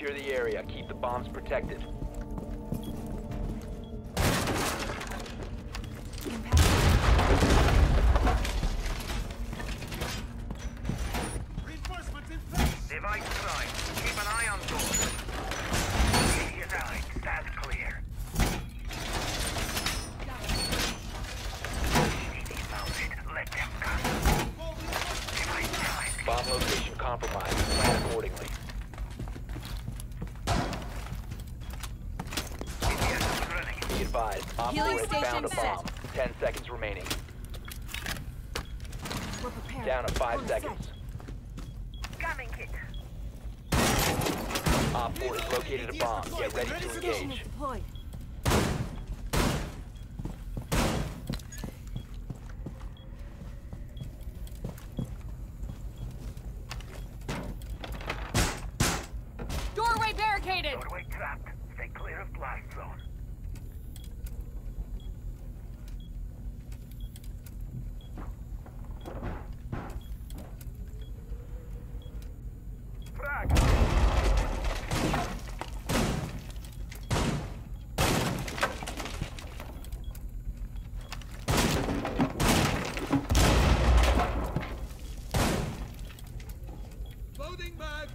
Secure the area. Keep the bombs protected. Reinforcements in place. Device prime. Keep an eye on doors. Idiot allied. Stand clear. CCTV mounted. Let them come. Device prime. Bomb location compromised. Plan accordingly. CPS is running. Be advised. Op 4 Healing has found a station bomb. 10 seconds remaining. We're prepared. Down to 5 On seconds. Coming kit. Op 4 has located a bomb. Get ready to set. engage. Deployed. Doorway barricaded. Doorway trapped. Stay clear of blast zone. Loading mag.